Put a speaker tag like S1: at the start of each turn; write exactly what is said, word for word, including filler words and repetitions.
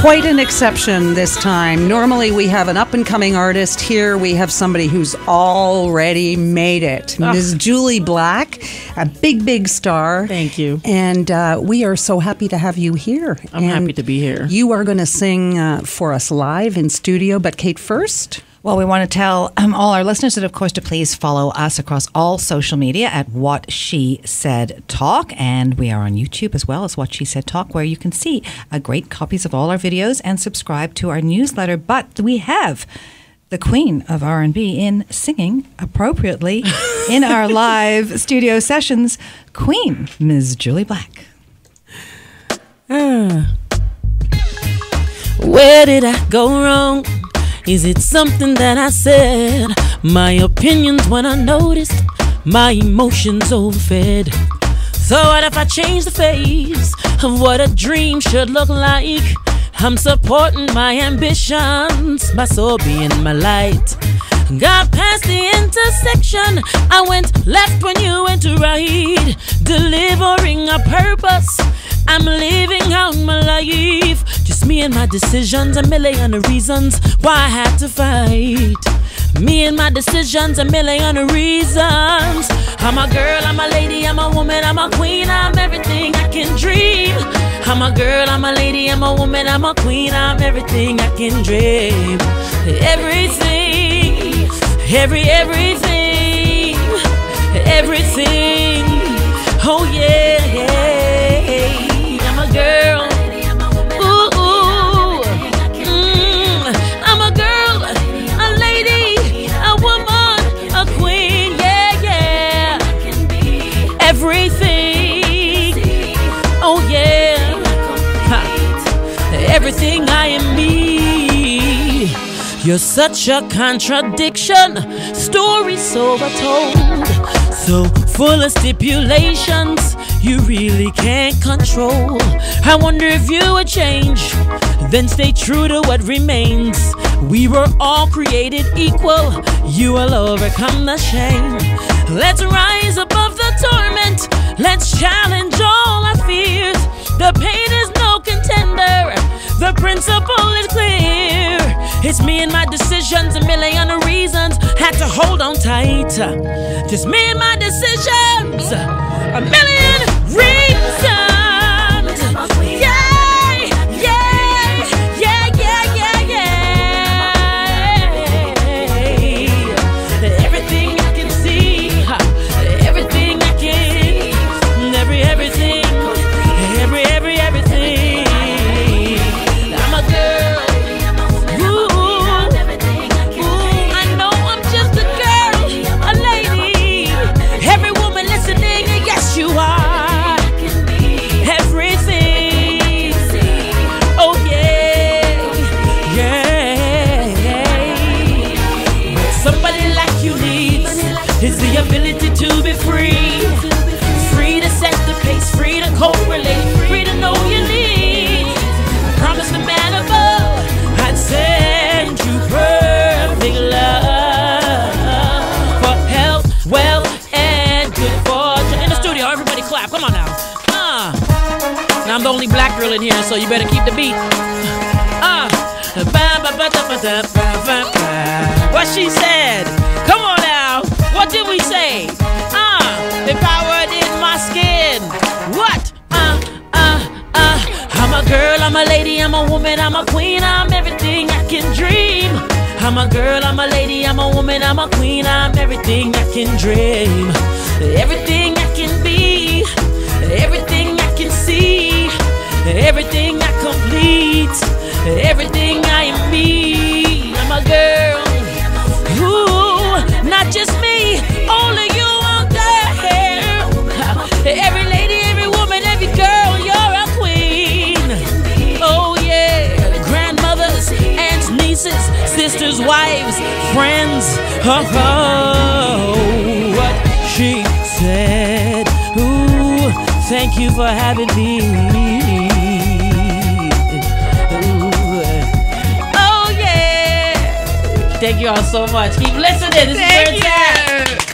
S1: Quite an exception this time. Normally we have an up-and-coming artist. Here we have somebody who's already made it. Oh. Miz Jully Black, a big, big star.
S2: Thank you.
S1: And uh, we are so happy to have you here.
S2: I'm
S1: and
S2: happy to be here.
S1: You are going to sing uh, for us live in studio. But Kate, first...
S3: Well, we want to tell um, all our listeners that, of course, to please follow us across all social media at What She Said Talk. And we are on YouTube as well as What She Said Talk, where you can see uh, great copies of all our videos and subscribe to our newsletter. But we have the queen of R and B in singing appropriately in our live studio sessions, Queen Miz Jully Black.
S2: Uh, where did I go wrong? Is it something that I said? My opinions when I noticed my emotions overfed. So what if I change the face of what a dream should look like? I'm supporting my ambitions, my soul being my light. Got past the intersection, I went left when you went right. Delivering a purpose, I'm living out my life. Just me and my decisions, a million of reasons why I had to fight. Me and my decisions, a million of reasons. I'm a girl, I'm a lady, I'm a woman, I'm a queen, I'm everything I can dream. I'm a girl, I'm a lady, I'm a woman, I'm a queen, I'm everything I can dream. Everything, every, everything, everything, oh yeah, yeah. I'm a girl, ooh, ooh, mm. I'm a girl, a lady, a woman, a queen, yeah, yeah. Everything, oh yeah, ha. Everything I am me. You're such a contradiction, story so told, so full of stipulations you really can't control. I wonder if you would change, then stay true to what remains. We were all created equal, you will overcome the shame. Let's rise above the torment, let's challenge all our fears. The pain is no contender, the principle is clear. It's me and my decisions, a million of reasons, had to hold on tight. Just me and my decisions, a million reasons. Yeah, yeah, yeah, yeah, yeah, yeah. Everything I can see, everything I can, every, everything, every, every, everything. I'm a girl. You are everything. Oh yeah, yeah, yeah. What somebody like you needs is the ability to be free, free to set the pace, free to correlate, free to know your needs. I promise the man above I'd send you perfect love for health, wealth, and good fortune. In the studio, everybody clap. Come on now. Uh. Now I'm the only black girl in here, so you better keep the beat. Uh. What she said. Come on now. What did we say? Uh. Empowered in my skin. What? Uh, uh, uh. I'm a girl, I'm a lady, I'm a woman, I'm a queen, I'm everything I can dream. I'm a girl, I'm a lady, I'm a woman, I'm a queen, I'm everything I can dream. Everything I can be, everything I can see, everything I complete, everything I am me. I'm a girl, ooh, not just me, all of you out there. Every lady, every woman, every girl, you're a queen. Oh yeah, grandmothers, aunts, nieces, sisters, wives, friends. Oh, oh, what she said. Ooh, thank you for having me. Ooh. Oh yeah. Thank you all so much. Keep listening. This is where it's at.